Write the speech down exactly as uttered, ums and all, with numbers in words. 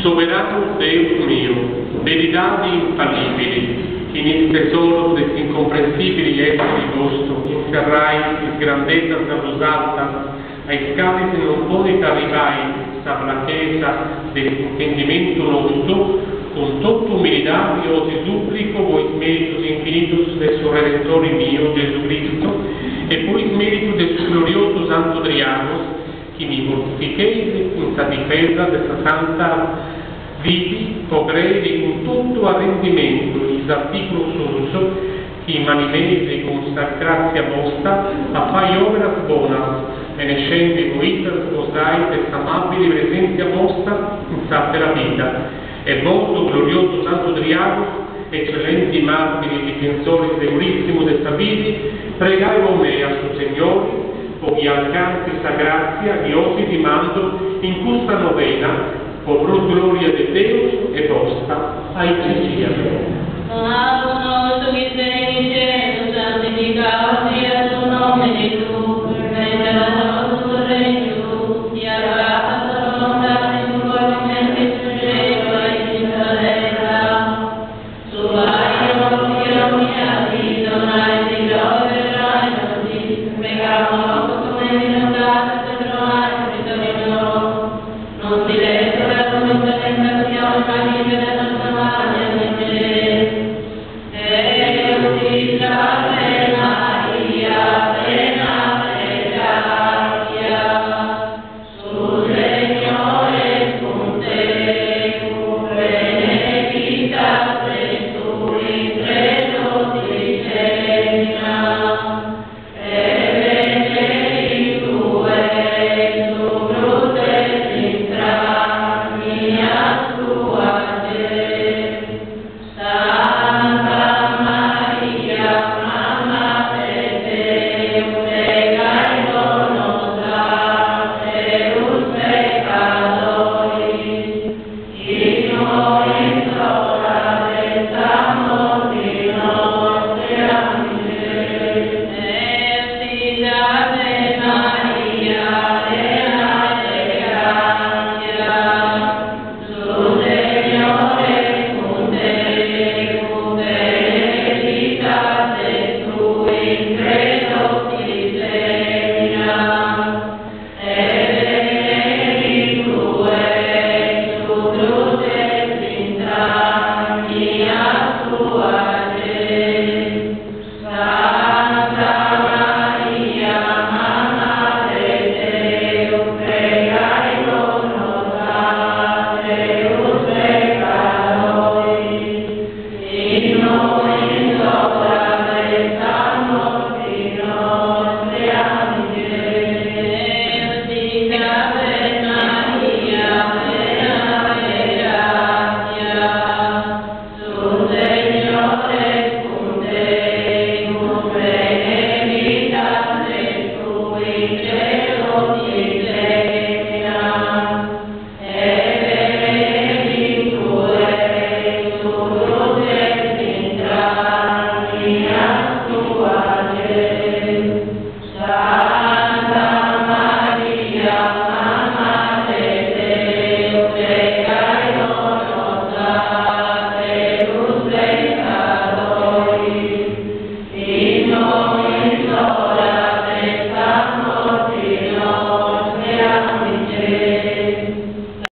Soberano Deus mio, verità infallibili, in il tesoro des incomprensibili esseri vostro, inserrai in grandezza salutata, ai scali se non ponete arrivai, sa blachezza dell'intendimento nostro, con tutta umilità io ti supplico, voi meritus infinitus del suo Redentore mio, Gesù Cristo, e poi meritus del suo glorioso Santo Triago, che mi mortifichete in sa difesa della santa viti, potrei con tutto arrendimento il articolo sonso, che manimese con sa grazia vostra, a fai opera buona, e ne scende voi sposai questa amabile presenza vostra in sa della vita, e vostro glorioso Santo Triago, eccellenti martiri difensori segurissimo desta viti, pregai con me a suo Signore, o vi alcanzi sa grazia, che osi ti mando in questa novena, o pro gloria de Deus e vostra, ai sia. Ave nostro che sei in cielo, santificato sia il tuo nome, tu, venga la